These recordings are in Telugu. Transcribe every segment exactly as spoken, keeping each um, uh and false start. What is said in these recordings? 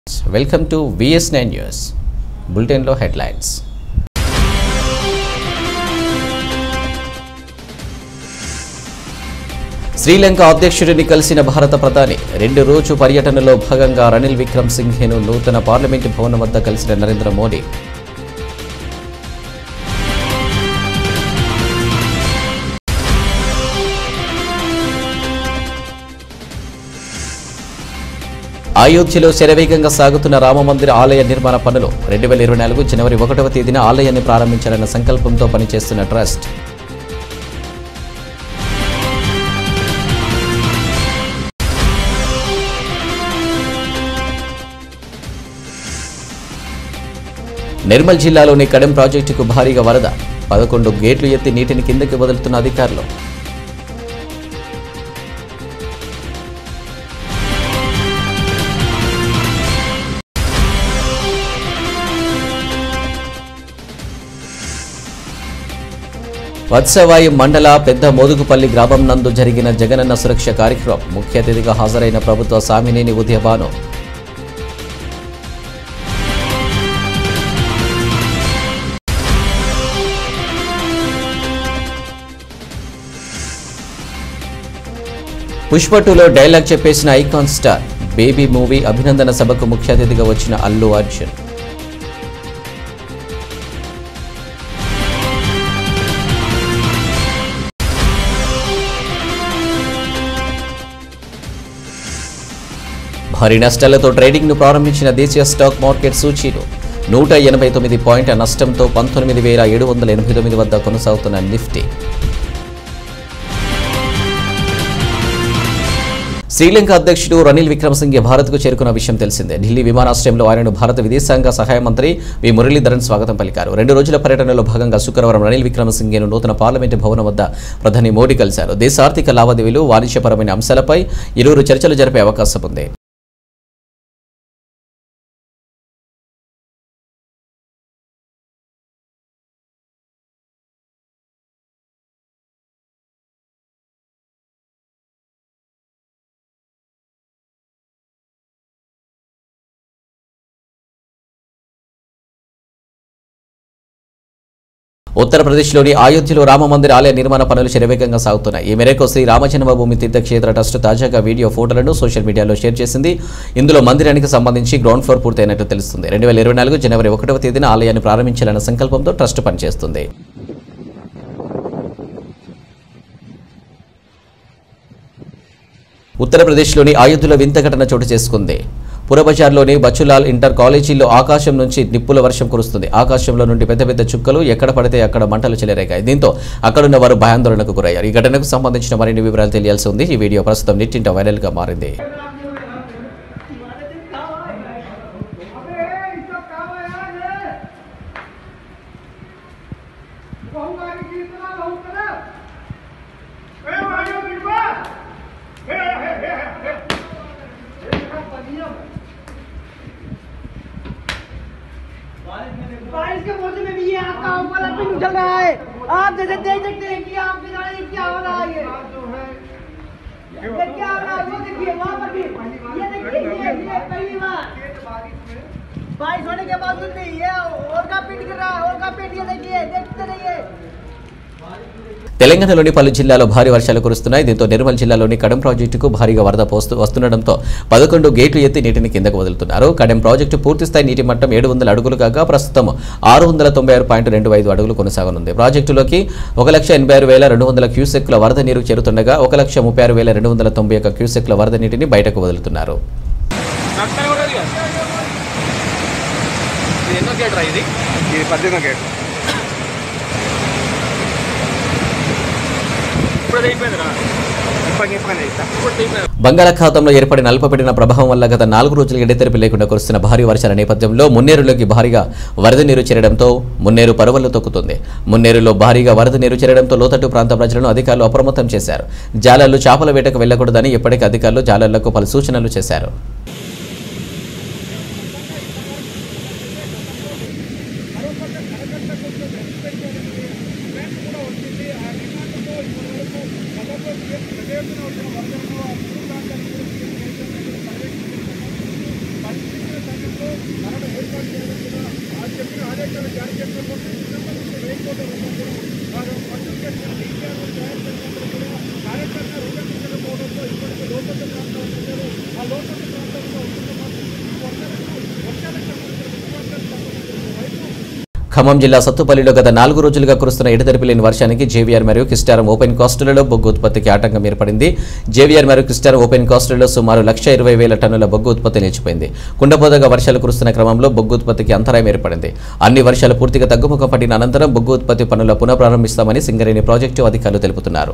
Welcome to VS nine news bulletin లో హెడ్లైన్స్. శ్రీలంక అధ్యక్షుడిని కలిసిన భారత ప్రధాని రెండు రోజు పర్యటనలో భాగంగా రనిల్ విక్రమ్ సింఘేను నూతన పార్లమెంటు భవనం వద్ద కలిసిన నరేంద్ర మోడీ. అయోధ్యలో శరవేగంగా సాగుతున్న రామమందిర ఆలయ నిర్మాణ పనులు రెండు వేల ఇరవై నాలుగు జనవరి ఒకటవ తేదీన ఆలయాన్ని ప్రారంభించాలన్న సంకల్పంతో పనిచేస్తున్న ట్రస్ట్. నిర్మల్ జిల్లాలోని కడెం ప్రాజెక్టుకు భారీగా వరద, పదకొండు గేట్లు ఎత్తి నీటిని కిందకి వదులుతున్న అధికారులు. వత్సవాయి మండల పెద్ద మోదుగుపల్లి గ్రామం నందు జరిగిన జగనన్న సురక్ష కార్యక్రమం ముఖ్య అతిథిగా హాజరైన ప్రభుత్వ సామినేని ఉదయభాను. పుష్ప టూలో డైలాగ్ చెప్పేసిన ఐకాన్ స్టార్. బేబీ మూవీ అభినందన సభకు ముఖ్య అతిథిగా వచ్చిన అల్లు అర్జున్. భారీ నష్టాలతో ట్రేడింగ్ ను ప్రారంభించిన దేశీయ స్టాక్ మార్కెట్ సూచీలు నూట ఎనభై తొమ్మిది పాయింట్ల నష్టంతో పంతొమ్మిది వేల ఏడు వందల ఎనభై తొమ్మిది వద్ద కొనసాగుతున్న నిఫ్టీ. శ్రీలంక అధ్యక్షుడు రనిల్ విక్రమసింఘే భారత్కు చేరుకున్న విషయం తెలిసిందే. ఢిల్లీ విమానాశ్రయంలో ఆయనను భారత విదేశాంగ సహాయ మంత్రి వి మురళీధరన్ స్వాగతం పలికారు. రెండు రోజుల పర్యటనలో భాగంగా శుక్రవారం రనిల్ విక్రమసింఘేను నూతన పార్లమెంటు భవనం వద్ద ప్రధాని మోడీ కలిశారు. దేశ ఆర్థిక లావాదేవీలు, వాణిజ్యపరమైన అంశాలపై ఇరువురు చర్చలు జరిపే అవకాశం ఉంది. ఉత్తరప్రదేశ్లోని అయోధ్యలో రామమందిర ఆలయ నిర్మాణ పనులు శరవేగంగా సాగుతున్నాయి. ఈ మేరకు శ్రీ రామజన్మభూమి తీర్థక్షేత్ర ట్రస్ట్ తాజాగా వీడియో ఫోటోలను సోషల్ మీడియాలో షేర్ చేసింది. ఇందులో మందిరానికి సంబంధించి గ్రౌండ్ ఫ్లోర్ పూర్తయినట్టు తెలుస్తుంది. రెండు వేల ఇరవై నాలుగు జనవరి ఒకటవ తేదీన ఆలయాన్ని ప్రారంభించాలన్న సంకల్పంతో ట్రస్ట్ పనిచేస్తుంది. ఉత్తరప్రదేశ్లోని అయోధ్యలో వింత ఘటన చోటు చేసుకుంది. పురబజార్లోని బచ్చులాల్ ఇంటర్ కాలేజీలో ఆకాశం నుంచి నిప్పుల వర్షం కురుస్తుంది. ఆకాశంలో నుండి పెద్ద పెద్ద చుక్కలు ఎక్కడ పడితే అక్కడ మంటలు చెలరేగాయి. దీంతో అక్కడున్న వారు భయాందోళనకు గురయ్యారు. ఈ ఘటనకు సంబంధించిన మరిన్ని వివరాలు తెలియాల్సి ఉంది. ఈ వీడియో ప్రస్తుతం నెట్టింట వైరల్ గా మారింది. बारिश के मौसम में भी ये आपका वाला पिन उछल रहा है. आप जैसे देख सकते हैं कि आपके साथ क्या हो रहा है. ये ये क्या हो रहा है वो देखिए वहाँ पर भी. ये देखिए ये ये पहली बार बारिश होने के बावजूद भी ये और का पिट गिर रहा है. और का पिट ये देखिए देखते रहिए. తెలంగాణలోని పలు జిల్లాల్లో భారీ వర్షాలు కురుస్తున్నాయి. దీంతో నిర్మల్ జిల్లాలోని కడెం ప్రాజెక్టుకు భారీగా వరద పోస్తూ వస్తుండటంతో పదకొండు గేట్లు ఎత్తి నీటిని కిందకు వదులుతున్నారు. కడెం ప్రాజెక్టు పూర్తిస్థాయి నీటి మట్టం ఏడు వందల అడుగులు కాగా ప్రస్తుతం ఆరు వందల తొంభై ఆరు పాయింట్ రెండు ఐదు అడుగులు కొనసాగనుంది. ప్రాజెక్టులోకి ఒక లక్ష ఎనభై ఆరు వేల రెండు వందల క్యూసెక్ల వరద నీరు చేరుతుండగా ఒక లక్ష ముప్పై ఆరు వేల రెండు వందల తొంభై ఒక్క క్యూసెక్ల వరద నీటిని బయటకు వదులుతున్నారు. బంగాళాఖాతంలో ఏర్పడిన అల్పపీడన ప్రభావం వల్ల గత నాలుగు రోజులు ఎడతెరిపి లేకుండా కురుస్తున్న భారీ వర్షాల నేపథ్యంలో మున్నేరులోకి భారీగా వరద నీరు చేరడంతో మున్నేరు పరువలు తొక్కుతుంది. మున్నేరులో భారీగా వరద నీరు చేరడంతో లోతట్టు ప్రాంత ప్రజలను అధికారులు అప్రమత్తం చేశారు. జాలర్లు చేపల వేటకు వెళ్లకూడదని ఇప్పటికే అధికారులు జాలర్లకు పలు సూచనలు చేశారు. మనం ఏర్పాటు చేయాలనుకున్న ఆ చెప్పిన ఆదేశాలు జారీ చేసినప్పుడు వేయకపోతే పట్టు చేసిన డీపీఆర్లు తయారు చేసినప్పుడు కూడా కార్యక్రమం రూపొందించకపోవడంతో ఇప్పటికీ లోతట్టు ప్రాంతాలు ప్రజలు ఆ లోతట్టు ప్రాంతంలో ఖమ్మం జిల్లా సత్తుపల్లిలో గత నాలుగు రోజులుగా కురుస్తున్న ఎడతెరిపి లేని వర్షానికి జేవీఆర్ మరియు కిస్టారం ఓపెన్ కాస్టులలో బొగ్గు ఉత్పత్తికి ఆటంకం ఏర్పడింది. జేవీఆర్ మరియు కిస్టారం ఓపెన్ కాస్టులలో సుమారు లక్ష ఇరవై వేల టన్నుల బొగ్గు ఉత్పత్తి నిలిచిపోయింది. కుండపోతగా వర్షాలు కురుస్తున్న క్రమంలో బొగ్గు ఉత్పత్తికి అంతరాయం ఏర్పడింది. అన్ని వర్షాలు పూర్తిగా తగ్గుముఖం పట్టిన అనంతరం బొగ్గు ఉత్పత్తి పనుల పునఃప్రారంభిస్తామని సింగరేణి ప్రాజెక్టు అధికారులు తెలుపుతున్నారు.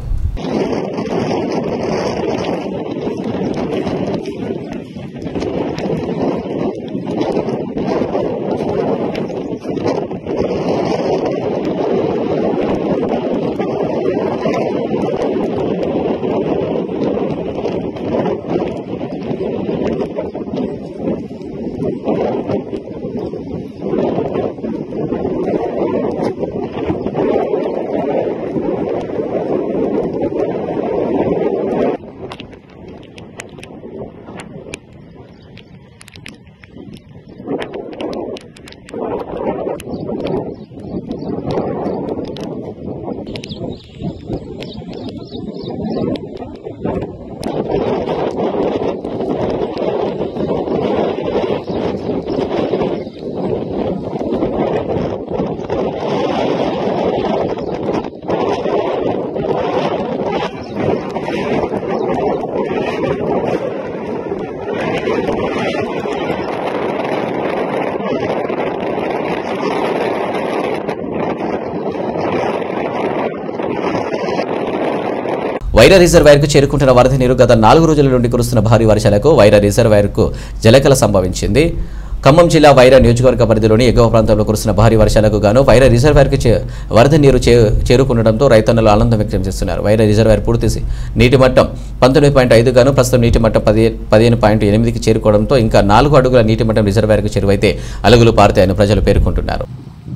వైరా రిజర్వాయర్కు చేరుకుంటున్న వరద నీరు గత నాలుగు రోజుల నుండి కురుస్తున్న భారీ వర్షాలకు వైరా రిజర్వాయర్కు జలకల సంభవించింది. ఖమ్మం జిల్లా వైరా నియోజకవర్గ పరిధిలోని ఎగువ ప్రాంతంలో కురుస్తున్న భారీ వర్షాలకు గాను వైరా రిజర్వాయర్కు వరద నీరు చేరుకుండడంతో రైతన్నలు ఆనందం వ్యక్తం చేస్తున్నారు. వైరా రిజర్వాయర్ పూర్తి నీటి మట్టం పంతొమ్మిది పాయింట్ ఐదు గాను ప్రస్తుతం నీటి మట్టం పది పదిహేను పాయింట్ ఎనిమిదికి చేరుకోవడంతో ఇంకా నాలుగు అడుగుల నీటి మట్టం రిజర్వాయర్కు చేరువైతే అలుగులు పారుతాయని ప్రజలు పేర్కొంటున్నారు.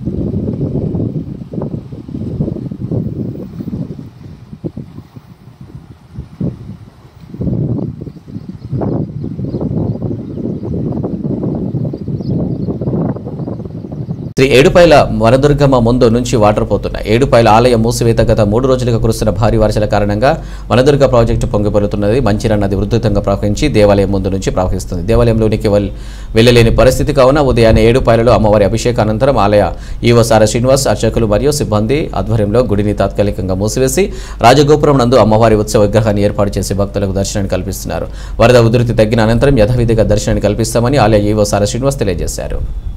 శ్రీ ఏడుపాయల వనదుర్గమ్మ ముందు నుంచి వాటర్ పోతున్నాయి. ఏడుపాయల ఆలయం మూసివేత గత మూడు రోజులుగా కురుస్తున్న భారీ వర్షాల కారణంగా వనదుర్గ ప్రాజెక్టు పొంగిపొరుతున్నది. మంచిర నది ఉధృతంగా ప్రవహించి దేవాలయం ముందు నుంచి ప్రవహిస్తుంది. దేవాలయంలోనికి వెళ్లలేని పరిస్థితి కావున ఉదయాన్నే ఏడుపాయలలో అమ్మవారి అభిషేకానంతరం ఆలయ ఈవో సార శ్రీనివాస్ అర్చకులు మరియు సిబ్బంది ఆధ్వర్యంలో గుడిని తాత్కాలికంగా మూసివేసి రాజగోపురం నందు అమ్మవారి ఉత్సవ విగ్రహాన్ని ఏర్పాటు చేసి భక్తులకు దర్శనాన్ని కల్పిస్తున్నారు. వరద ఉధృతి తగ్గిన అనంతరం యథావిధిగా దర్శనాన్ని కల్పిస్తామని ఆలయ ఈవో సార శ్రీనివాస్ తెలియజేశారు.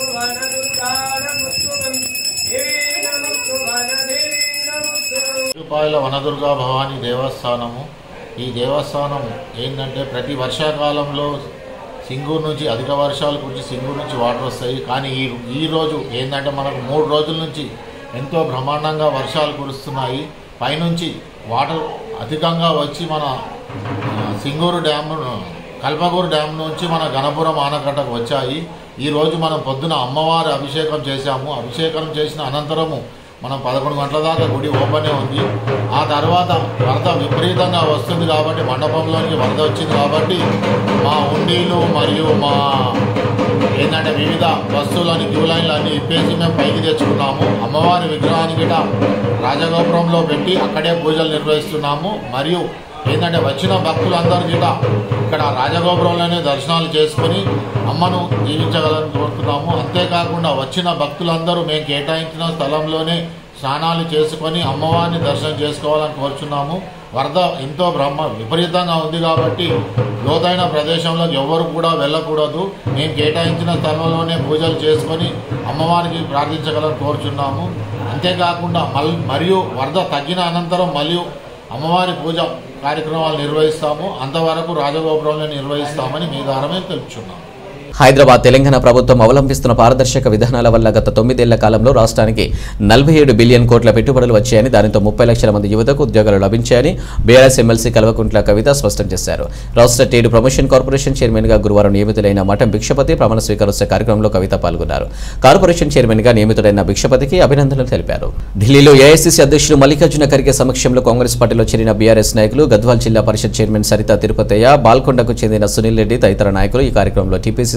ఏడుపాయల వనదుర్గా భవానీ దేవస్థానము. ఈ దేవస్థానం ఏంటంటే ప్రతి వర్షాకాలంలో సింగూరు నుంచి అధిక వర్షాలు కురిచి సింగూరు నుంచి వాటర్ వస్తాయి. కానీ ఈ ఈరోజు ఏంటంటే మనకు మూడు రోజుల నుంచి ఎంతో బ్రహ్మాండంగా వర్షాలు కురుస్తున్నాయి. పైనుంచి వాటర్ అధికంగా వచ్చి మన సింగూరు డ్యామ్ కల్పగూరు డ్యామ్ నుంచి మన గణపురం ఆనకట్టకు వచ్చాయి. ఈరోజు మనం పొద్దున అమ్మవారి అభిషేకం చేశాము. అభిషేకం చేసిన అనంతరము మనం పదకొండు గంటల దాకా గుడి ఓపెనే ఉంది. ఆ తర్వాత వరద విపరీతంగా వస్తుంది కాబట్టి మండపంలోనికి వరద వచ్చింది కాబట్టి మా ఉండీలు మరియు మా ఏంటంటే వివిధ వస్తువులని క్యూ లైన్లు అన్నీ ఇప్పేసి మేము పైకి తెచ్చుకున్నాము. అమ్మవారి విగ్రహాన్ని గిట రాజగోపురంలో పెట్టి అక్కడే పూజలు నిర్వహిస్తున్నాము. మరియు ఏంటంటే వచ్చిన భక్తులందరూ గిట ఇక్కడ రాజగోపురంలోనే దర్శనాలు చేసుకుని అమ్మను జీవించగలని కోరుతున్నాము. అంతేకాకుండా వచ్చిన భక్తులందరూ మేము కేటాయించిన స్థలంలోనే స్నానాలు చేసుకొని అమ్మవారిని దర్శనం చేసుకోవాలని కోరుచున్నాము. వరద ఎంతో బ్రహ్మ విపరీతంగా ఉంది కాబట్టి లోతైన ప్రదేశంలోకి ఎవరు కూడా వెళ్ళకూడదు. మేము కేటాయించిన స్థలంలోనే పూజలు చేసుకొని అమ్మవారికి ప్రార్థించగలని కోరుచున్నాము. అంతేకాకుండా మల్ మరియు వరద తగ్గిన అనంతరం మళ్ళీ అమ్మవారి పూజ కార్యక్రమాలు నిర్వహిస్తాము. అంతవరకు రాజగోపురంలో నిర్వహిస్తామని మీ ద్వారా మేము తెలుపుచున్నాము. హైదరాబాద్ తెలంగాణ ప్రభుత్వం అవలంబిస్తున్న పారదర్శక విధానాల వల్ల గత తొమ్మిదేళ్ల కాలంలో రాష్ట్రానికి నలభై ఏడు బిలియన్ కోట్ల పెట్టుబడులు వచ్చాయని, దానితో ముప్పై లక్షల మంది యువతకు ఉద్యోగాలు లభించాయని బీఆర్ఎస్ ఎమ్మెల్సీ కల్వకుంట్ల కవిత స్పష్టం చేశారు. రాష్ట్ర ట్రేడ్ ప్రమోషన్ కార్పొరేషన్ చైర్మన్ గా గురువారం నియమితులైన మఠం భిక్షపతి ప్రమాణ స్వీకారోత్సవ కార్యక్రమంలో కవిత పాల్గొన్నారు. కార్పొరేషన్ చైర్మన్ గా నియమితులైన భిక్షపతికి అభినందనలు తెలిపారు. ఢిల్లీలో ఏఐసీసీ అధ్యక్షుడు మల్లికార్జున ఖర్గే సమక్షంలో కాంగ్రెస్ పార్టీలో చేరిన బీఆర్ఎస్ నాయకులు, గద్వాల్ జిల్లా పరిషత్ చైర్మన్ సరిత తిరుపతయ్య, బాల్కొండకు చెందిన సునీల్ రెడ్డి తదితర నాయకులు ఈ కార్యక్రమంలో టీపీసీ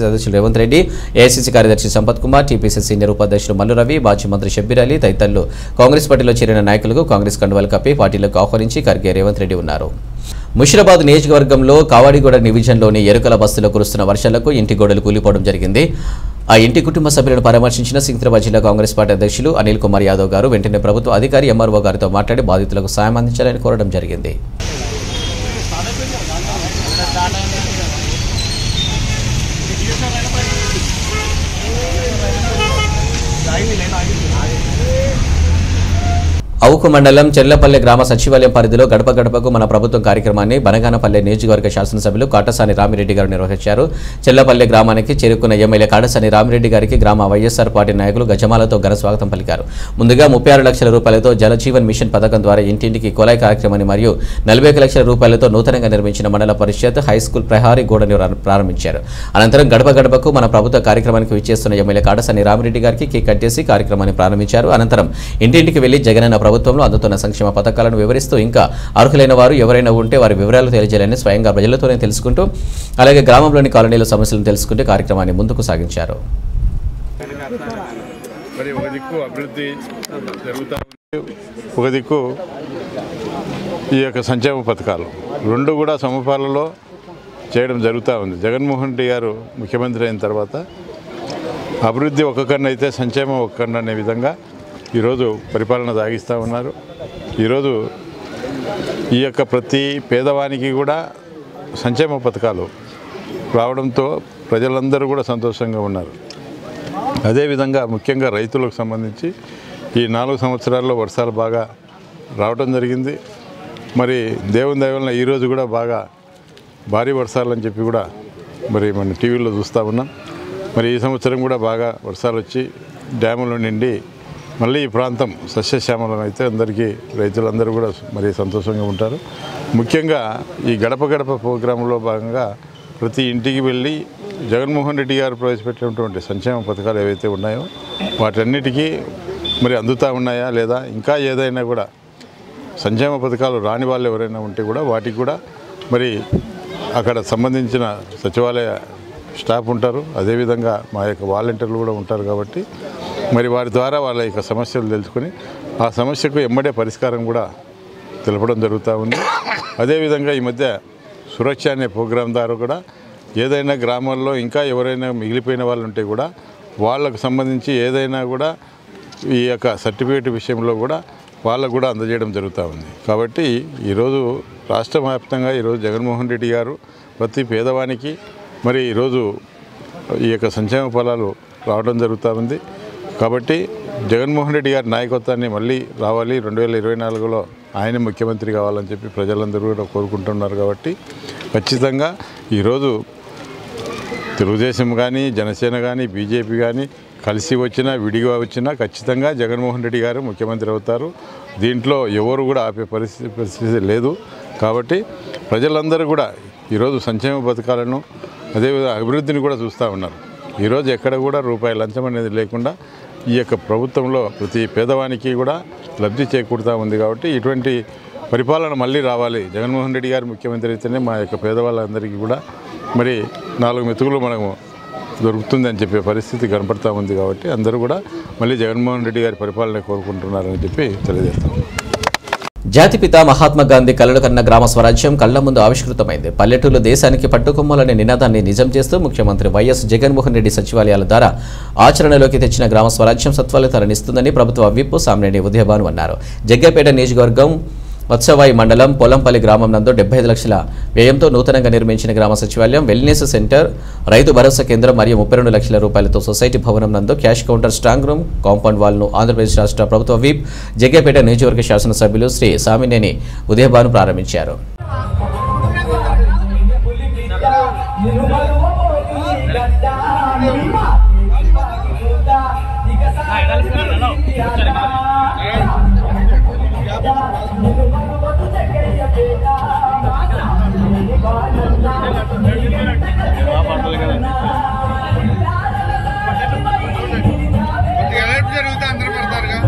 అధ్యక్షులు రేవంత్ రెడ్డి, ఏఐసీసీ కార్యదర్శి సంపత్ కుమార్, టీపీసీ సీనియర్ ఉపాధ్యక్షులు మల్లు రవి, మాజీ మంత్రి షబ్బీర్ అలీ తదితరులు కాంగ్రెస్ పార్టీలో చేరిన నాయకులకు కాంగ్రెస్ కండువాలు కప్పి పార్టీలకు ఆహ్వానించి ఖర్గే రేవంత్ రెడ్డి ఉన్నారు. ముషిరాబాద్ నియోజకవర్గంలో కావాడిగూడ డివిజన్లోని ఎరుకల బస్సులో కురుస్తున్న వర్షాలకు ఇంటి గోడలు కూలిపోవడం జరిగింది. ఆ ఇంటి కుటుంబ సభ్యులను పరామర్శించిన సికింద్రాబాద్ జిల్లా కాంగ్రెస్ పార్టీ అధ్యక్షులు అనిల్ కుమార్ యాదవ్ గారు వెంటనే ప్రభుత్వ అధికారి ఎంఆర్ఓ గారితో మాట్లాడి బాధితులకు సాయం అందించాలని కోరడం జరిగింది. అవుకు మండలం చెర్లపల్లె గ్రామ సచివాలయం పరిధిలో గడప గడపకు మన ప్రభుత్వం కార్యక్రమాన్ని బనగానపల్లె నియోజకవర్గ శాసనసభ్యులు కాటసాని రామిరెడ్డి గారు నిర్వహించారు. చెర్లపల్లె గ్రామానికి చేరుకున్న ఎమ్మెల్యే కాటసాని రామిరెడ్డి గారికి గ్రామ వైఎస్ఆర్ పార్టీ నాయకులు గజమాలతో ఘన స్వాగతం పలికారు. ముందుగా ముప్పై ఆరు లక్షల రూపాయలతో జలజీవన్ మిషన్ పథకం ద్వారా ఇంటింటికి కుళాయి కార్యక్రమాన్ని మరియు నలభై ఒక లక్షల రూపాయలతో నూతనంగా నిర్మించిన మండల పరిషత్ హైస్కూల్ ప్రహారీ గోడను ప్రారంభించారు. అనంతరం గడప గడపకు మన ప్రభుత్వ కార్యక్రమానికి విచ్చేస్తున్న ఎమ్మెల్యే కాటసాని రామిరెడ్డి గారికి కేక్ కట్ చేసి కార్యక్రమాన్ని ప్రారంభించారు. అనంతరం ఇంటింటికి వెళ్లి జగనన్న ప్రభుత్వంలో అందుతున్న సంక్షేమ పథకాలను వివరిస్తూ ఇంకా అర్హులైన వారు ఎవరైనా ఉంటే వారి వివరాలు తెలియజేయాలని స్వయంగా ప్రజలతోనే తెలుసుకుంటూ అలాగే గ్రామంలోని కాలనీల సమస్యలను తెలుసుకుంటూ కార్యక్రమాన్ని ముందుకు సాగించారు. ఒక దిక్కు అభివృద్ధి జరుగుతూ ఒక దిక్కు ఈ యొక్క సంక్షేమ పథకాలు రెండు కూడా సమపాలలో చేయడం జరుగుతూ ఉంది. జగన్మోహన్ రెడ్డి గారు ముఖ్యమంత్రి అయిన తర్వాత అభివృద్ధి ఒక కన్ను అయితే సంక్షేమం ఒక కన్ను అనే విధంగా ఈరోజు పరిపాలన సాగిస్తూ ఉన్నారు. ఈరోజు ఈ యొక్క ప్రతి పేదవానికి కూడా సంక్షేమ పథకాలు రావడంతో ప్రజలందరూ కూడా సంతోషంగా ఉన్నారు. అదేవిధంగా ముఖ్యంగా రైతులకు సంబంధించి ఈ నాలుగు సంవత్సరాల్లో వర్షాలు బాగా రావడం జరిగింది. మరి దేవుని దయ వలన ఈరోజు కూడా బాగా భారీ వర్షాలు అని చెప్పి కూడా మరి మన టీవీలో చూస్తూ ఉన్నాం. మరి ఈ సంవత్సరం కూడా బాగా వర్షాలు వచ్చి డ్యాముల నిండి మళ్ళీ ఈ ప్రాంతం సస్యశ్యామలం అయితే అందరికీ రైతులందరూ కూడా మరి సంతోషంగా ఉంటారు. ముఖ్యంగా ఈ గడప గడప ప్రోగ్రాంలో భాగంగా ప్రతి ఇంటికి వెళ్ళి జగన్మోహన్ రెడ్డి గారు ప్రవేశపెట్టినటువంటి సంక్షేమ పథకాలు ఏవైతే ఉన్నాయో వాటన్నిటికీ మరి అందుతూ ఉన్నాయా లేదా ఇంకా ఏదైనా కూడా సంక్షేమ పథకాలు రాని వాళ్ళు ఎవరైనా ఉంటే కూడా వాటికి కూడా మరి అక్కడ సంబంధించిన సచివాలయ స్టాఫ్ ఉంటారు. అదేవిధంగా మా యొక్క వాలంటీర్లు కూడా ఉంటారు. కాబట్టి మరి వారి ద్వారా వాళ్ళ యొక్క సమస్యలు తెలుసుకొని ఆ సమస్యకు ఎమ్మడే పరిష్కారం కూడా తెలపడం జరుగుతూ ఉంది. అదేవిధంగా ఈ మధ్య సురక్ష అనే ప్రోగ్రాం ద్వారా కూడా ఏదైనా గ్రామాల్లో ఇంకా ఎవరైనా మిగిలిపోయిన వాళ్ళు ఉంటే కూడా వాళ్ళకు సంబంధించి ఏదైనా కూడా ఈ యొక్క సర్టిఫికేట్ విషయంలో కూడా వాళ్ళకు కూడా అందజేయడం జరుగుతూ ఉంది. కాబట్టి ఈరోజు రాష్ట్ర వ్యాప్తంగా ఈరోజు జగన్మోహన్ రెడ్డి గారు ప్రతి పేదవానికి మరి ఈరోజు ఈ యొక్క సంక్షేమ ఫలాలు రావడం జరుగుతూ ఉంది. కాబట్టి జగన్మోహన్ రెడ్డి గారి నాయకత్వాన్ని మళ్ళీ రావాలి, రెండు వేల ఇరవై నాలుగులో ఆయన ముఖ్యమంత్రి కావాలని చెప్పి ప్రజలందరూ కూడా కోరుకుంటున్నారు. కాబట్టి ఖచ్చితంగా ఈరోజు తెలుగుదేశం కానీ జనసేన కానీ బీజేపీ కానీ కలిసి వచ్చినా విడిగా వచ్చినా ఖచ్చితంగా జగన్మోహన్ రెడ్డి గారు ముఖ్యమంత్రి అవుతారు. దీంట్లో ఎవరు కూడా ఆపే పరిస్థితి పరిస్థితి లేదు. కాబట్టి ప్రజలందరూ కూడా ఈరోజు సంక్షేమ పథకాలను అదేవిధంగా అభివృద్ధిని కూడా చూస్తూ ఉన్నారు. ఈరోజు ఎక్కడ కూడా రూపాయి లంచం అనేది లేకుండా ఈ యొక్క ప్రభుత్వంలో ప్రతి పేదవానికి కూడా లబ్ధి చేకూరుతూ ఉంది. కాబట్టి ఇటువంటి పరిపాలన మళ్ళీ రావాలి, జగన్మోహన్ రెడ్డి గారు ముఖ్యమంత్రి అయితేనే మా యొక్క పేదవాళ్ళందరికీ కూడా మరి నాలుగు మెతుకులు మనము దొరుకుతుందని చెప్పే పరిస్థితి కనపడతా ఉంది. కాబట్టి అందరూ కూడా మళ్ళీ జగన్మోహన్ రెడ్డి గారి పరిపాలన కోరుకుంటున్నారని చెప్పి తెలియజేస్తాం. జాతిపిత మహాత్మా గాంధీ కలలు కన్న గ్రామ స్వరాజ్యం కళ్ల ముందు ఆవిష్కృతమైంది. పల్లెటూరు దేశానికి పట్టుకొమ్మాలనే నినాదాన్ని నిజం చేస్తూ ముఖ్యమంత్రి వైఎస్ జగన్మోహన్ రెడ్డి సచివాలయాల ద్వారా ఆచరణలోకి తెచ్చిన గ్రామ స్వరాజ్యం సత్ఫలితాలనిస్తుందని ప్రభుత్వ విప్ సామినేని ఉదయభాను అన్నారు. జగ్గపేట నియోజకవర్గం వత్సవాయి మండలం పొలంపల్లి గ్రామం నందు డెబ్బై ఐదు లక్షల వ్యయంతో నూతనంగా నిర్మించిన గ్రామ సచివాలయం, వెల్నెస్ సెంటర్, రైతు భరోసా కేంద్రం మరియు ముప్పై రెండు లక్షల రూపాయలతో సొసైటీ భవనం నందు cash counter, strong room, compound వాల్ను ఆంధ్రప్రదేశ్ రాష్ట్ర ప్రభుత్వ విప్ జగ్గపేట నియోజకవర్గ శాసనసభ్యులు శ్రీ సామినేని ఉదయభాను ప్రారంభించారు. జరుగుతా అందరూ పడతారుగా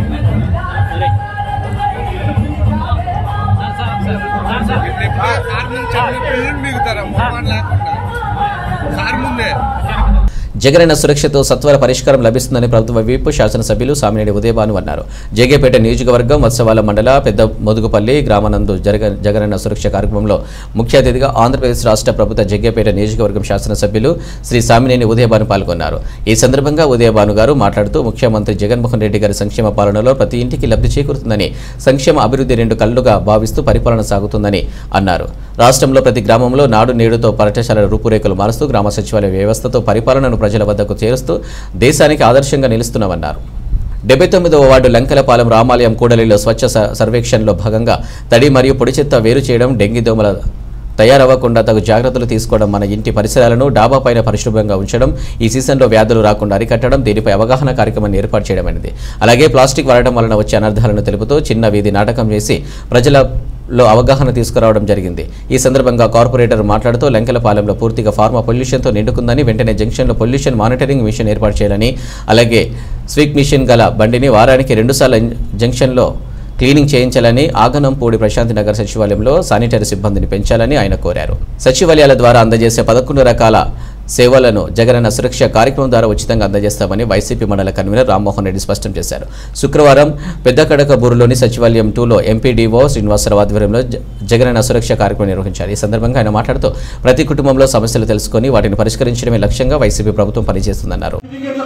జగనన్న సురక్షతో సత్వర పరిష్కారం లభిస్తుందని ప్రభుత్వ విప్ శాసనసభ్యులు సామినేని ఉదయభాను అన్నారు. జగ్గేపేట నియోజకవర్గం వత్సవాల మండల పెద్ద మోదుగుపల్లి గ్రామానందు జగ జగనన్న సురక్ష కార్యక్రమంలో ముఖ్య అతిథిగా ఆంధ్రప్రదేశ్ రాష్ట్ర ప్రభుత్వ జగ్గేపేట నియోజకవర్గం శాసనసభ్యులు శ్రీ సామినేని ఉదయభాను పాల్గొన్నారు. ఈ సందర్భంగా ఉదయభాను గారు మాట్లాడుతూ ముఖ్యమంత్రి జగన్మోహన్ రెడ్డి గారి సంక్షేమ పాలనలో ప్రతి ఇంటికి లబ్ధి చేకూరుతుందని, సంక్షేమ అభివృద్ధి రెండు కళ్లుగా భావిస్తూ పరిపాలన సాగుతుందని అన్నారు. రాష్ట్రంలో ప్రతి గ్రామంలో నాడు నేడుతో పాఠశాలల రూపురేఖలు మారుస్తూ గ్రామ సచివాలయ వ్యవస్థతో పరిపాలనను ప్రజల వద్దకు చేరుస్తూ దేశానికి ఆదర్శంగా నిలుస్తున్నామన్నారు. డెబ్బై తొమ్మిదవ వార్డు లంకలపాలెం రామాలయం కూడలిలో స్వచ్ఛ సర్వేక్షణలో భాగంగా తడి మరియు పొడి చెత్త వేరు చేయడం, డెంగీ దోమల తయారవ్వకుండా తగు జాగ్రత్తలు తీసుకోవడం, మన ఇంటి పరిసరాలను డాబా పైన పరిశుభ్రంగా ఉంచడం, ఈ సీజన్లో వ్యాధులు రాకుండా అరికట్టడం, దీనిపై అవగాహన కార్యక్రమాన్ని ఏర్పాటు చేయడం అనేది. అలాగే ప్లాస్టిక్ వాడటం వలన వచ్చే అనర్థాలను తెలుపుతూ చిన్న వీధి నాటకం చేసి ప్రజలలో అవగాహన తీసుకురావడం జరిగింది. ఈ సందర్భంగా కార్పొరేటర్ మాట్లాడుతూ లంకెలపాలెంలో పూర్తిగా ఫార్మా పొల్యూషన్తో నిండుకుందని, వెంటనే జంక్షన్లో పొల్యూషన్ మానిటరింగ్ మిషన్ ఏర్పాటు చేయాలని, అలాగే స్వీక్ మిషన్ గల బండిని వారానికి రెండుసార్లు జంక్షన్లో క్లీనింగ్ చేయించాలని, ఆగనంపూడి ప్రశాంతి నగర్ సచివాలయంలో శానిటరీ సిబ్బందిని పెంచాలని ఆయన కోరారు. సచివాలయాల ద్వారా అందజేసే పదకొండు రకాల సేవలను జగనన్న సురక్ష కార్యక్రమం ద్వారా ఉచితంగా అందజేస్తామని వైసీపీ మండల కన్వీనర్ రామ్మోహన్ రెడ్డి స్పష్టం చేశారు. శుక్రవారం పెద్దకడకబూరులోని సచివాలయం టూలో ఎంపీడీఓ శ్రీనివాసరావు ఆధ్వర్యంలో జగనన్న సురక్ష కార్యక్రమం నిర్వహించారు. ఈ సందర్భంగా ఆయన మాట్లాడుతూ ప్రతి కుటుంబంలో సమస్యలు తెలుసుకుని వాటిని పరిష్కరించడమే లక్ష్యంగా వైసీపీ ప్రభుత్వం పనిచేస్తుందన్నారు.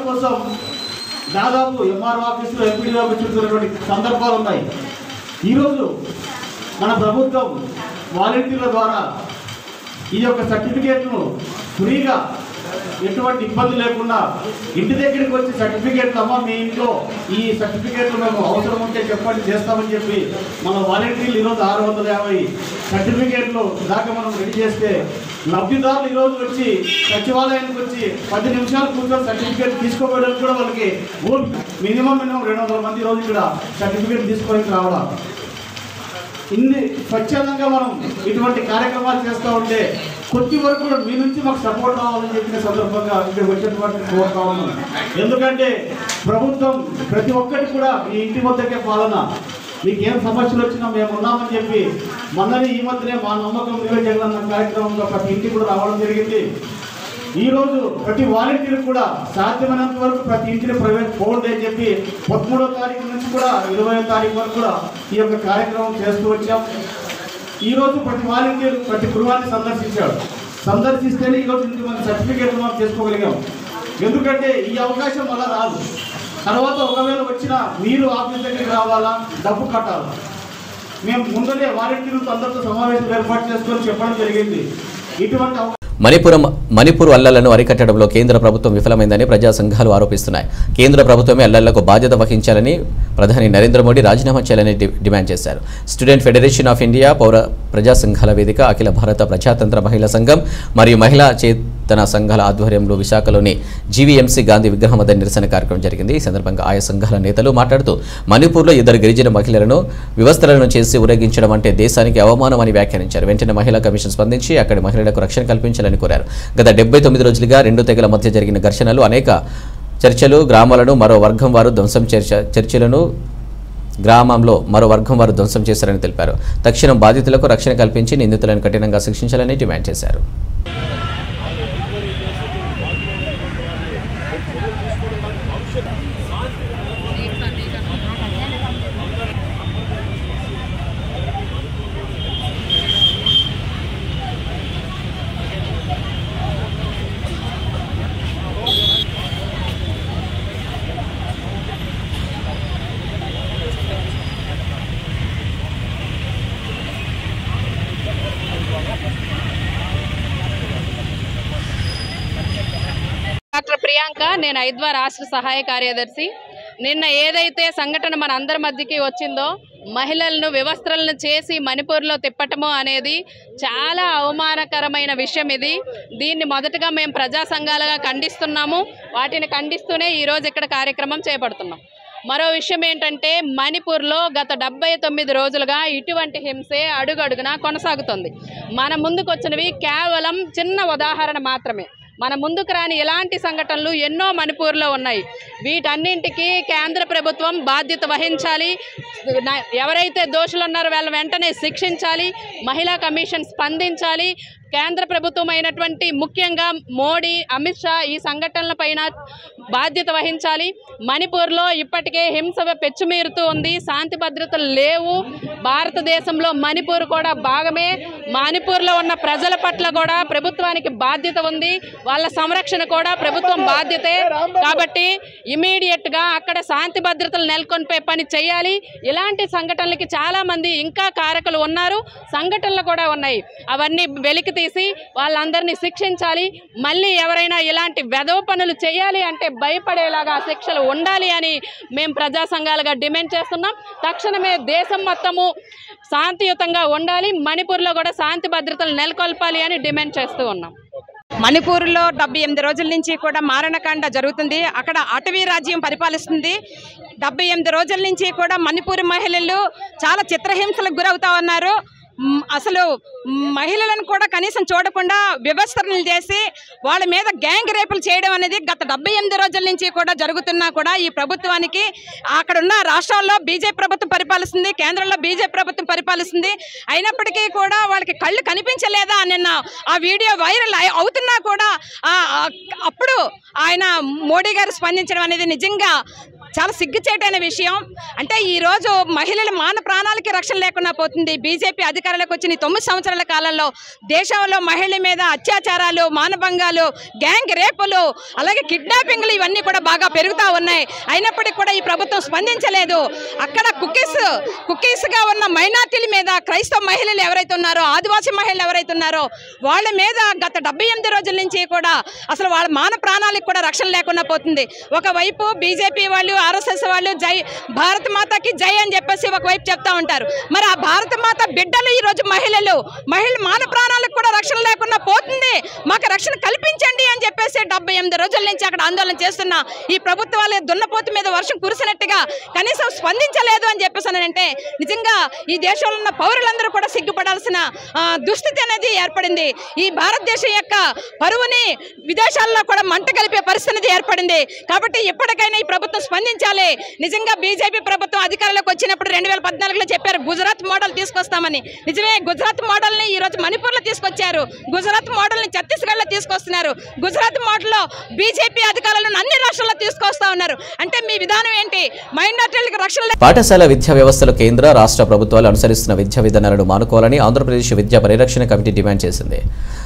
దాదాపు ఎంఆర్ ఆఫీసులో ఎంపీడీ ఆఫీసులు సందర్భాలు ఉన్నాయి. ఈరోజు మన ప్రభుత్వం వాలంటీర్ల ద్వారా ఈ యొక్క సర్టిఫికేట్ను ఫ్రీగా ఎటువంటి ఇబ్బంది లేకుండా ఇంటి దగ్గరికి వచ్చి సర్టిఫికేట్లు అమ్మ మీ ఇంట్లో ఈ సర్టిఫికేట్లు మేము అవసరం ఉంటే చెప్పండి చేస్తామని చెప్పి మన వాలంటీర్లు ఈరోజు ఆరు వందల యాభై సర్టిఫికేట్లు దాకా మనం రెడీ చేస్తే లబ్ధిదారులు ఈరోజు వచ్చి సచివాలయానికి వచ్చి పది నిమిషాలు కూర్చొని సర్టిఫికేట్ తీసుకోవడానికి కూడా వాళ్ళకి మినిమం మినిమం రెండు వందల మంది ఈరోజు ఇక్కడ సర్టిఫికేట్ తీసుకోవడానికి రావడం. ఇన్ని స్వచ్ఛందంగా మనం ఇటువంటి కార్యక్రమాలు చేస్తూ ఉంటే కొద్ది వరకు కూడా మీ నుంచి మాకు సపోర్ట్ రావాలని చెప్పిన సందర్భంగా ఇక్కడ వచ్చేటువంటి కోరుతా ఉన్నాం. ఎందుకంటే ప్రభుత్వం ప్రతి ఒక్కటి కూడా మీ ఇంటి వద్దకే పాలన, మీకేం సమస్యలు వచ్చినా మేము ఉన్నామని చెప్పి మొన్ననే ఈ మధ్యనే మా నమ్మకం నివేదించిన కార్యక్రమంలో ప్రతి ఇంటికి కూడా రావడం జరిగింది. ఈరోజు ప్రతి వాలంటీర్ కూడా సాధ్యమైనంత వరకు ప్రతి ఇంటిని ప్రైవేట్ పోండి అని చెప్పి పదమూడవ తారీఖు నుంచి కూడా ఇరవై తారీఖు వరకు కూడా ఈ యొక్క కార్యక్రమం చేస్తూ వచ్చాం. ఈరోజు ప్రతి వాలంటీర్ ప్రతి గృహాన్ని సందర్శించాడు. సందర్శిస్తేనే ఈరోజు ఇంతమంది సర్టిఫికేట్లు మనం చేసుకోగలిగాం. ఎందుకంటే ఈ అవకాశం అలా రాదు. తర్వాత ఒకవేళ వచ్చినా మీరు ఆఫీస్ దగ్గరికి రావాలా, డబ్బు కట్టాలా. మేము ముందరే వాలంటీర్లతో అందరితో సమావేశం ఏర్పాటు చేసుకొని చెప్పడం జరిగింది. ఇటువంటి మణిపురం మణిపూర్ అల్లర్లను అరికట్టడంలో కేంద్ర ప్రభుత్వం విఫలమైందని ప్రజా సంఘాలు ఆరోపిస్తున్నాయి. కేంద్ర ప్రభుత్వమే అల్లర్లకు బాధ్యత వహించాలని ప్రధాని నరేంద్ర మోడీ రాజీనామా చేయాలని డిమాండ్ చేశారు. స్టూడెంట్ ఫెడరేషన్ ఆఫ్ ఇండియా, పౌర ప్రజా సంఘాల వేదిక, అఖిల భారత ప్రజాతంత్ర మహిళా సంఘం మరియు మహిళా చేతన సంఘాల ఆధ్వర్యంలో విశాఖలోని జీవీఎంసీ గాంధీ విగ్రహం వద్ద నిరసన కార్యక్రమం జరిగింది. ఈ సందర్భంగా ఆయా సంఘాల నేతలు మాట్లాడుతూ మణిపూర్లో ఇద్దరు గిరిజన మహిళలను వ్యవస్థలను చేసి ఊరేగించడం అంటే దేశానికి అవమానమని వ్యాఖ్యానించారు. వెంటనే మహిళా కమిషన్ స్పందించి అక్కడి మహిళలకు రక్షణ కల్పించాలని కోరారు. గత డెబ్బై తొమ్మిది రోజులుగా రెండు తెగల మధ్య జరిగిన ఘర్షణలు, అనేక చర్చలు, గ్రామాలను మరో వర్గం వారు ధ్వంసం చర్చలను గ్రామంలో మరో వర్గం వారు ధ్వంసం చేశారని తెలిపారు. తక్షణం బాధితులకు రక్షణ కల్పించి నిందితులను కఠినంగా శిక్షించాలని డిమాండ్ చేశారు. డాక్టర్ ప్రియాంక, నేను ఐద్వా రాష్ట్ర సహాయ కార్యదర్శి. నిన్న ఏదైతే సంఘటన మన అందరి మధ్యకి వచ్చిందో, మహిళలను వ్యవస్థలను చేసి మణిపూర్లో తిప్పటము అనేది చాలా అవమానకరమైన విషయం. ఇది దీన్ని మొదటగా మేము ప్రజా సంఘాలుగా ఖండిస్తున్నాము. వాటిని ఖండిస్తూనే ఈరోజు ఇక్కడ కార్యక్రమం చేపడుతున్నాం. మరో విషయం ఏంటంటే, మణిపూర్లో గత డెబ్బై తొమ్మిది రోజులుగా ఇటువంటి హింసే అడుగడుగునా కొనసాగుతుంది. మన ముందుకు వచ్చినవి కేవలం చిన్న ఉదాహరణ మాత్రమే. మన ముందుకు రాని ఇలాంటి సంఘటనలు ఎన్నో మణిపూర్లో ఉన్నాయి. వీటన్నింటికి కేంద్ర ప్రభుత్వం బాధ్యత వహించాలి. ఎవరైతే దోషులు ఉన్నారో వాళ్ళ వెంటనే శిక్షించాలి. మహిళా కమిషన్ స్పందించాలి. కేంద్ర ప్రభుత్వం అయినటువంటి ముఖ్యంగా మోడీ, అమిత్ షా ఈ సంఘటనలపైన బాధ్యత వహించాలి. మణిపూర్లో ఇప్పటికే హింస పెచ్చుమీరుతూ ఉంది, శాంతి భద్రతలు లేవు. భారతదేశంలో మణిపూర్ కూడా భాగమే. మణిపూర్లో ఉన్న ప్రజల పట్ల కూడా ప్రభుత్వానికి బాధ్యత ఉంది, వాళ్ళ సంరక్షణ కూడా ప్రభుత్వం బాధ్యతే. కాబట్టి ఇమీడియట్గా అక్కడ శాంతి భద్రతలు నెలకొల్పే పని చేయాలి. ఇలాంటి సంఘటనలకి చాలామంది ఇంకా కారకులు ఉన్నారు, సంఘటనలు కూడా ఉన్నాయి. అవన్నీ వెలికి తీసి వాళ్ళందరినీ శిక్షించాలి. మళ్ళీ ఎవరైనా ఇలాంటి వెధవ పనులు చేయాలి అంటే భయపడేలాగా శిక్షలు ఉండాలి అని మేము ప్రజా సంఘాలుగా డిమాండ్ చేస్తున్నాం. తక్షణమే దేశం మొత్తము శాంతియుతంగా ఉండాలి, మణిపూర్లో కూడా శాంతి భద్రతలు నెలకొల్పాలి అని డిమాండ్ చేస్తూ ఉన్నాం. మణిపూర్లో డెబ్బై ఎనిమిది రోజుల నుంచి కూడా మారణకాండ జరుగుతుంది. అక్కడ అటవీ రాజ్యం పరిపాలిస్తుంది. డెబ్బై ఎనిమిది రోజుల నుంచి కూడా మణిపూర్ మహిళలు చాలా చిత్రహింసలకు గురవుతా ఉన్నారు. అసలు మహిళలను కూడా కనీసం చూడకుండా వ్యవస్థలను చేసి వాళ్ళ మీద గ్యాంగ్ రేపులు చేయడం అనేది గత డెబ్బై ఎనిమిది రోజుల నుంచి కూడా జరుగుతున్నా కూడా ఈ ప్రభుత్వానికి, అక్కడ ఉన్న రాష్ట్రాల్లో బీజేపీ ప్రభుత్వం పరిపాలిస్తుంది, కేంద్రంలో బీజేపీ ప్రభుత్వం పరిపాలిస్తుంది, అయినప్పటికీ కూడా వాళ్ళకి కళ్ళు కనిపించలేదా నిన్న ఆ వీడియో వైరల్ అవుతున్నా కూడా అప్పుడు ఆయన మోడీ గారు స్పందించడం అనేది నిజంగా చాలా సిగ్గుచేటైన విషయం. అంటే ఈరోజు మహిళల మాన ప్రాణాలకి రక్షణ లేకుండా పోతుంది. బీజేపీ అధికారంలోకి వచ్చిన తొమ్మిది సంవత్సరాల కాలంలో దేశంలో మహిళల మీద అత్యాచారాలు, మానభంగాలు, గ్యాంగ్ రేపులు, అలాగే కిడ్నాపింగ్లు ఇవన్నీ కూడా బాగా పెరుగుతూ ఉన్నాయి. అయినప్పటికీ కూడా ఈ ప్రభుత్వం స్పందించలేదు. అక్కడ కుకీస్ కుకీస్గా ఉన్న మైనార్టీల మీద, క్రైస్తవ మహిళలు ఎవరైతే ఉన్నారో, ఆదివాసీ మహిళలు ఎవరైతే ఉన్నారో వాళ్ళ మీద గత డెబ్బై ఎనిమిది రోజుల నుంచి కూడా అసలు వాళ్ళ మాన ప్రాణాలకు కూడా రక్షణ లేకుండా పోతుంది. ఒకవైపు బీజేపీ వాళ్ళు, ఆర్ఎస్ఎస్ వాళ్ళు జై భారత మాతకి జై అని చెప్పేసి ఒకవైపు చెప్తా ఉంటారు. మరి ఆ భారత మాత బిడ్డలు ఈరోజు మహిళలు మహిళ మాన ప్రాణాలకు కూడా రక్షణ లేకుండా పోతుంది, మాకు రక్షణ కల్పించండి అని చెప్పేసి డెబ్బై ఎనిమిది రోజుల నుంచి అక్కడ ఆందోళన చేస్తున్న ఈ ప్రభుత్వాలు దున్నపోతు మీద వర్షం కురిసినట్టుగా కనీసం స్పందించలేదు అని చెప్పేసానంటే నిజంగా ఈ దేశంలో ఉన్న పౌరులందరూ కూడా సిగ్గుపడాల్సిన దుస్థితి అనేది ఏర్పడింది. ఈ భారతదేశం యొక్క పరువుని విదేశాల్లో కూడా మంట కలిపే పరిస్థితి ఏర్పడింది. కాబట్టి ఎప్పటికైనా ఈ ప్రభుత్వం స్పందించాలి. నిజంగా బీజేపీ ప్రభుత్వం అధికారంలోకి వచ్చినప్పుడు రెండు వేల పద్నాలుగులో చెప్పారు గుజరాత్ మోడల్ తీసుకొస్తామని. నిజమే, గుజరాత్ మోడల్ ని ఈ రోజు మణిపూర్ లో తీసుకొచ్చారు, గుజరాత్ మోడల్ ని ఛత్తీస్గఢ్ లో తీసుకొస్తున్నారు, గుజరాత్ మోడల్ లో బీజేపీ అధికారులను అన్ని రాష్ట్రాల్లో తీసుకొస్తా ఉన్నారు. అంటే మీ విధానం ఏంటి? మైనారిటీలకు రక్షణ. పాఠశాల విద్యా వ్యవస్థలో కేంద్ర రాష్ట్ర ప్రభుత్వాలు అనుసరిస్తున్న విద్యా విధానాలను మానుకోవాలని ఆంధ్రప్రదేశ్ విద్యా పరిరక్షణ కమిటీ డిమాండ్ చేసింది.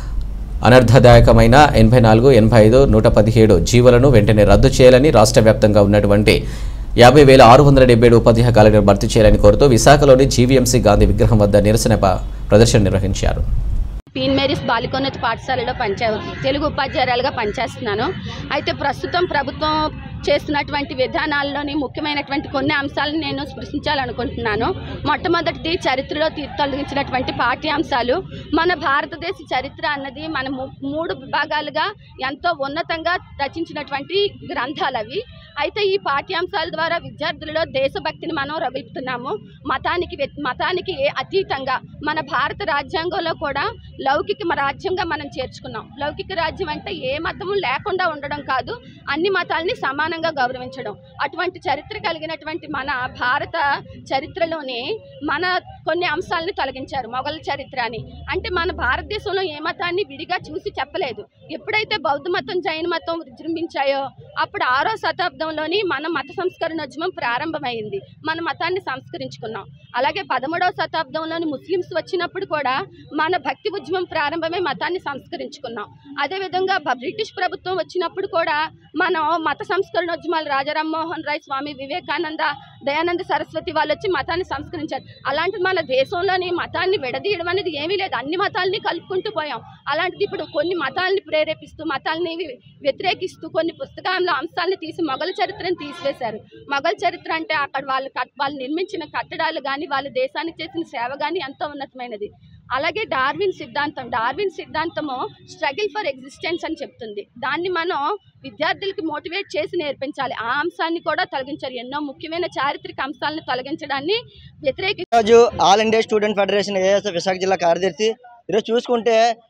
అనర్థదాయకమైన ఎనభై నాలుగు ఎనభై ఐదు నూట పదిహేడు జీవోలను వెంటనే రద్దు చేయాలని, రాష్ట్ర వ్యాప్తంగా ఉన్నటువంటి యాభై వేల ఆరు వందల డెబ్బై ఏడు ఉపాధ్యాయ ఖాళీలను భర్తీ చేయాలని కోరుతూ విశాఖలోని జీవీఎంసీ గాంధీ విగ్రహం వద్ద నిరసన ప్రదర్శన నిర్వహించారు. క్వీన్ మేరీస్ బాలికోన్నత పాఠశాలలో పనిచే తెలుగు ఉపాధ్యాయురాలుగా పనిచేస్తున్నాను. అయితే ప్రస్తుతం ప్రభుత్వం చేస్తున్నటువంటి విధానాల్లోని ముఖ్యమైనటువంటి కొన్ని అంశాలను నేను స్పృశించాలనుకుంటున్నాను. మొట్టమొదటిది చరిత్రలో తొలగించినటువంటి పాఠ్యాంశాలు. మన భారతదేశ చరిత్ర అన్నది మన మూడు విభాగాలుగా ఎంతో ఉన్నతంగా రచించినటువంటి గ్రంథాలు అవి. అయితే ఈ పాఠ్యాంశాల ద్వారా విద్యార్థులలో దేశభక్తిని మనం రగులుపుతున్నాము. మతానికి మతానికి అతీతంగా మన భారత రాజ్యాంగంలో కూడా లౌకిక రాజ్యంగా మనం చేర్చుకున్నాం. లౌకిక రాజ్యం అంటే ఏ మతము లేకుండా ఉండడం కాదు, అన్ని మతాలని సమానంగా గౌరవించడం. అటువంటి చరిత్ర కలిగినటువంటి మన భారత చరిత్రలోనే మన కొన్ని అంశాలని తొలగించారు. మొఘల్ చరిత్ర అని అంటే మన భారతదేశంలో ఏ మతాన్ని విడిగా చూసి చెప్పలేదు. ఎప్పుడైతే బౌద్ధ మతం, జైన మతం విజృంభించాయో అప్పుడు ఆరో శతాబ్దంలోని మన మత సంస్కరణోద్యమం ప్రారంభమైంది. మన మతాన్ని సంస్కరించుకున్నాం. అలాగే పదమూడవ శతాబ్దంలోని ముస్లిమ్స్ వచ్చినప్పుడు కూడా మన భక్తి ఉద్యమం ప్రారంభమై మతాన్ని సంస్కరించుకున్నాం. అదేవిధంగా బ్రిటిష్ ప్రభుత్వం వచ్చినప్పుడు కూడా మనం మత సంస్కరణోద్యమాలు రాజా రామ్మోహన్ రాయ్, స్వామి వివేకానంద, దయానంద సరస్వతి వాళ్ళు వచ్చి మతాన్ని సంస్కరించారు. అలాంటిది మన దేశంలోని మతాన్ని విడదీయడం అనేది ఏమీ లేదు, అన్ని మతాలని కలుపుకుంటూ పోయాం. అలాంటిది ఇప్పుడు కొన్ని మతాలని ప్రేరేపిస్తూ, మతాలని వ్యతిరేకిస్తూ కొన్ని పుస్తకాల అంశాలను తీసి మొఘల్ చరిత్రను తీసివేశారు. మొఘల్ చరిత్ర అంటే అక్కడ వాళ్ళు వాళ్ళు నిర్మించిన కట్టడాలు కానీ, వాళ్ళ దేశానికి చేసిన సేవ కానీ ఎంతో ఉన్నతమైనది. అలాగే డార్విన్ సిద్ధాంతం డార్విన్ సిద్ధాంతము స్ట్రగిల్ ఫర్ ఎగ్జిస్టెన్స్ అని చెప్తుంది. దాన్ని మనం విద్యార్థులకి మోటివేట్ చేసి నేర్పించాలి. ఆ అంశాన్ని కూడా తొలగించారు. ఎన్నో ముఖ్యమైన చారిత్రక అంశాలను తొలగించడాన్ని వ్యతిరేకి ఈరోజు All India Student Federation ASF Visakha జిల్లా కార్యదర్శి. ఈరోజు చూసుకుంటే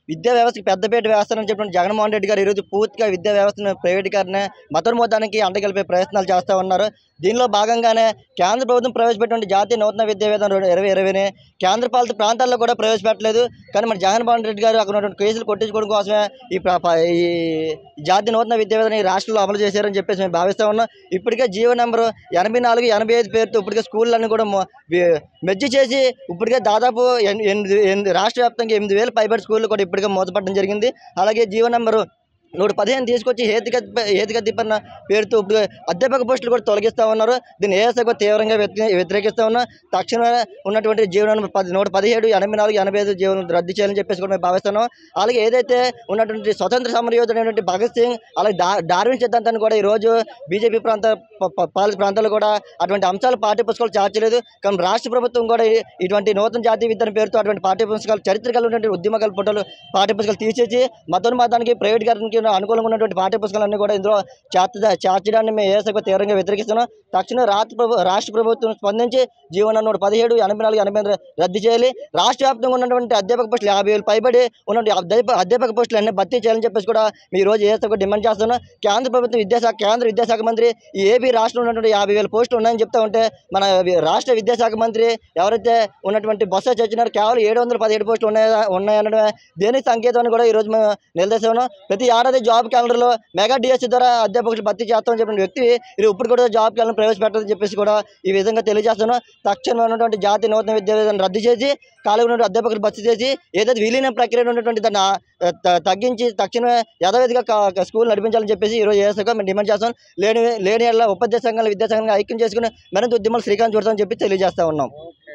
విద్యా వ్యవస్థకి పెద్దపేట వేస్తానని చెప్పిన జగన్మోహన్ రెడ్డి గారు ఈరోజు పూర్తిగా విద్యా వ్యవస్థను ప్రైవేటీకరణ మతోన్మోదానికి అండగలిపే ప్రయత్నాలు చేస్తూ ఉన్నారు. దీనిలో భాగంగానే కేంద్ర ప్రభుత్వం ప్రవేశపెట్టిన జాతీయ నూతన విద్యా విధానం ఇరవై ఇరవైని కేంద్ర పాలిత ప్రాంతాల్లో కూడా ప్రవేశపెట్టలేదు. కానీ మన జగన్మోహన్ రెడ్డి గారు అక్కడ ఉన్నటువంటి కేసులు కొట్టించుకోవడం కోసమే ఈ ఈ జాతీయ నూతన విద్యా విధానం ఈ రాష్ట్రంలో అమలు చేశారని చెప్పేసి మేము భావిస్తూ ఉన్నాం. ఇప్పటికే జీవో నెంబరు ఎనభై నాలుగు ఎనభై ఐదు పేరుతో ఇప్పటికే స్కూళ్ళన్నీ కూడా మెర్జీ చేసి ఇప్పటికే దాదాపు ఎనిమిది ఎనిమిది రాష్ట్ర వ్యాప్తంగా ఎనిమిది వేల పైబడి స్కూళ్ళు కూడా ఇప్పటికే మూతపడడం జరిగింది. అలాగే జీవో నెంబరు నూట పదిహేను తీసుకొచ్చి హేతుక హేతుకద్దిపన్న పేరుతో ఇప్పుడు అధ్యాపక పోస్టులు కూడా తొలగిస్తూ ఉన్నారు. దీన్ని ఏఎస్ఐ తీవ్రంగా వ్యతిరేకిస్తూ ఉన్నాం. తక్షణమే ఉన్నటువంటి జీవనం పది నూట పదిహేడు ఎనభై నాలుగు ఎనభై ఐదు జీవనం రద్దు చేయాలని చెప్పేసి కూడా మేము భావిస్తున్నాం. అలాగే ఏదైతే ఉన్నటువంటి స్వతంత్ర సమరయోధుడైనటువంటి భగత్ సింగ్ అలాగే డా డార్విన్ సిద్ధాంతాన్ని కూడా ఈరోజు బీజేపీ ప్రాంత పాలిత ప్రాంతాల్లో కూడా అటువంటి అంశాలు పాఠ్య పుస్తకాలు చేర్చలేదు. కానీ రాష్ట్ర ప్రభుత్వం కూడా ఇటువంటి నూతన జాతీయ విద్యను పేరుతో అటువంటి పాఠ్య పుస్తకాలు చరిత్ర కలిగినటువంటి ఉద్యమకాల ఫోటోలు పాఠ్య పుస్తకాలు తీసేసి మతోన్మాదానికి ప్రైవేటీకరణకి అనుకూలంగా ఉన్నటువంటి పాఠ్య పుస్తకాలన్నీ కూడా ఇందులో చేర్చ చేర్చడాన్ని మేము ఏఎస్ఐకి తీవ్రంగా వ్యతిరేకిస్తున్నాం. తక్షణం రాష్ట్ర ప్రభు రాష్ట్ర ప్రభుత్వం స్పందించి జీవన నూట పదిహేడు ఎనభై నాలుగు ఎనభై రద్దు చేయాలి. రాష్ట్ర వ్యాప్తంగా ఉన్నటువంటి అధ్యాపక పోస్టులు యాభై వేలు పైబడి ఉన్నటువంటి అధ్యాపక పోస్టులు అన్నీ భర్తీ చేయాలని చెప్పేసి కూడా మీ రోజు ఏఎస్ఐకి డిమాండ్ చేస్తున్నాం. కేంద్ర ప్రభుత్వం విద్యాశాఖ కేంద్ర విద్యాశాఖ మంత్రి ఈ ఏపీ రాష్ట్రంలో ఉన్నటువంటి యాభై వేల పోస్టులు ఉన్నాయని చెప్తా ఉంటే మన రాష్ట్ర విద్యాశాఖ మంత్రి ఎవరైతే ఉన్నటువంటి బొత్స సత్యనారాయణ కేవలం ఏడు వందల పదిహేడు పోస్టులు ఉన్నాయా ఉన్నాయనడమే దేనికి సంకేతం అని కూడా ఈరోజు మేము నిలదీసా ఉన్నాం. ప్రతి ఏడాది జాబ్ క్యాలెండర్లో మెగా డిఎస్సీ ద్వారా అధ్యాపకులు భర్తీ చేస్తామని చెప్పిన వ్యక్తి ఇది ఇప్పుడు కూడా జాబ్ క్యాలెండర్ ప్రవేశపెట్టాలని చెప్పేసి కూడా ఈ విధంగా తెలియజేస్తున్నాం. తక్షణం ఉన్నటువంటి జాతీయ నూతన విద్యా విధానం రద్దు చేసి ఖాళీ ఉన్నటువంటి అధ్యాపకులు భర్తీ చేసి ఏదైతే విలీన ప్రక్రియలో ఉన్నటువంటి దాన్ని తగ్గించి తక్షణమే యథావిధిగా స్కూల్ నడిపించాలని చెప్పేసి ఈరోజు ఏఎస్ఐగా మేము డిమాండ్ చేస్తాం. లేని లేని ఉపాధ్యాయ సంఘాలు విద్యా సంఘాలు ఐక్యం చేసుకుని మరింత ఉద్యమాలు శ్రీకాంత్ చూడతామని చెప్పి తెలియజేస్తా ఉన్నాం.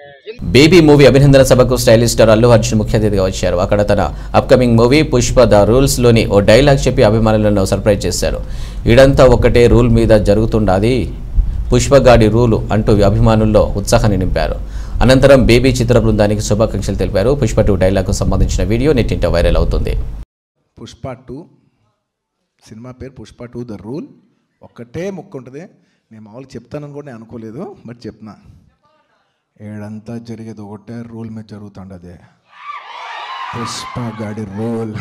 బేబీ మూవీ అభినందన సభకు స్టైలిష్ స్టార్ అల్లు అర్జున్ ముఖ్య అతిథిగా వచ్చారు. అక్కడ తన upcoming movie Pushpa the rules లోని ఓ డైలాగ్ చెప్పి అభిమానులను సర్ప్రైజ్ చేశారు. ఇడంతా ఒకటే రూల్ మీద జరుగుతుండాది పుష్పగాడి రూలు అంటూ అభిమానుల్లో ఉత్సాహాన్ని నింపారు. అనంతరం బేబీ చిత్ర బృందానికి శుభాకాంక్షలు తెలిపారు. పుష్ప టూ డైలాగ్కు సంబంధించిన వీడియో నెట్టింట వైరల్ అవుతుంది. పుష్ప టూ సినిమా పేరు పుష్ప టూ ద రూల్. ఒక్కటే ముక్క ఉంటుంది. నేను మామూలుగా చెప్తానని కూడా నేను అనుకోలేదు, బట్ చెప్తున్నా. ఏడంతా జరిగేది ఒకటే రూల్ మీద జరుగుతుండదే పుష్ప గాడి రూల్.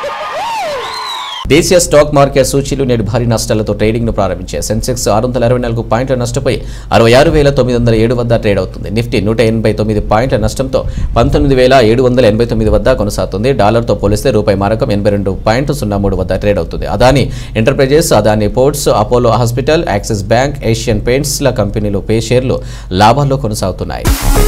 దేశీయ స్టాక్ మార్కెట్ సూచీలు నేడు భారీ నష్టాలతో ట్రేడింగ్ ను ప్రారంభించాయి. సెన్సెక్స్ ఆరు వందల అరవై నాలుగు పాయింట్ల నష్టపోయి అరవై ఆరు వేల తొమ్మిది వందల ఏడు వద్ద ట్రేడ్ అవుతుంది. నిఫ్టీ నూట ఎనభై తొమ్మిది పాయింట్ల నష్టంతో పంతొమ్మిది వేల ఏడు వందల ఎనభై తొమ్మిది వద్ద కొనసాగుతుంది. డాలర్తో పోలిస్తే రూపాయి మారకం ఎనభై రెండు పాయింట్ సున్నా మూడు వద్ద ట్రేడ్ అవుతుంది. Adani enterprises, Adani ports, Apollo hospital, Axis bank, Asian paints ల కంపెనీలు పే షేర్లు లాభాల్లో కొనసాగుతున్నాయి.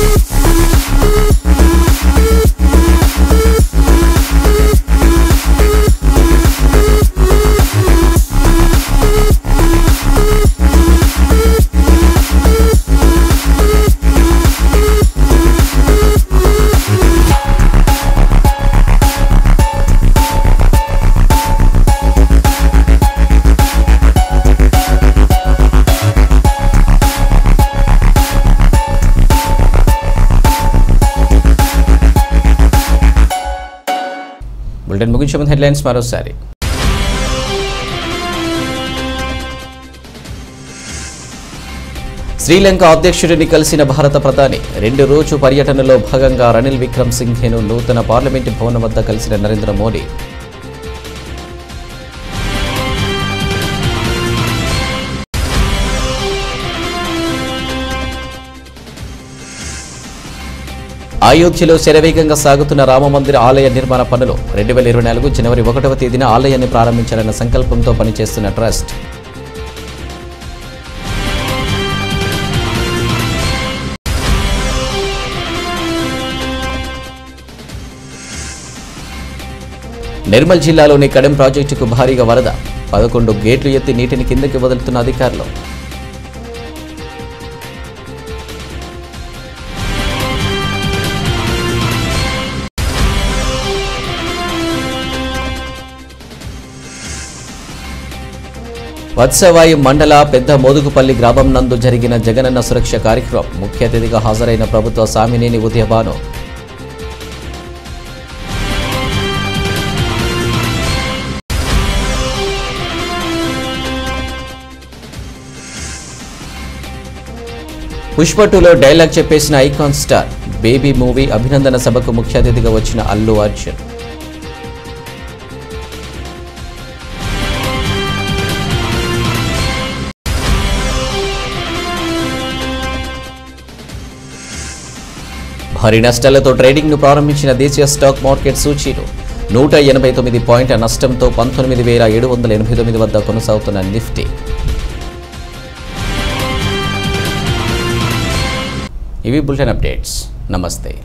బులెటిన్ ముగించే ముందు హెడ్లైన్స్ మరోసారి. శ్రీలంక అధ్యక్షుడిని కలిసిన భారత ప్రధాని. రెండు రోజు పర్యటనలో భాగంగా రనిల్ విక్రమ్ సింఘేను నూతన పార్లమెంటు భవనం వద్ద కలిసిన నరేంద్ర మోడీ. అయోధ్యలో శరవేగంగా సాగుతున్న రామమందిర ఆలయ నిర్మాణ పనులు. రెండు వేల ఇరవై నాలుగు జనవరి ఒకటవ తేదీన ఆలయాన్ని ప్రారంభించాలన్న సంకల్పంతో పనిచేస్తున్న ట్రస్ట్. నిర్మల్ జిల్లాలోని కడెం ప్రాజెక్టుకు భారీగా వరద. పదకొండు గేట్లు ఎత్తి నీటిని కిందకి వదులుతున్న అధికారులు. వత్సవాయి మండల పెద్ద మోదుగుపల్లి గ్రామం నందు జరిగిన జగనన్న సురక్ష కార్యక్రమం. ముఖ్య అతిథిగా హాజరైన ప్రభుత్వ సామినేని ఉదయభాను. పుష్ప టూలో డైలాగ్ చెప్పేసిన ఐకాన్ స్టార్. బేబీ మూవీ అభినందన సభకు ముఖ్య అతిథిగా వచ్చిన అల్లు అర్జున్. భారీ నష్టాలతో ట్రేడింగ్ను ప్రారంభించిన దేశీయ స్టాక్ మార్కెట్ సూచీలు నూట ఎనభై తొమ్మిది పాయింట్ల నష్టంతో పంతొమ్మిది వేల ఏడు వందల ఎనభై తొమ్మిది వద్ద కొనసాగుతున్న నిఫ్టీ. ఇవి బులెటిన్ అప్డేట్స్. నమస్తే.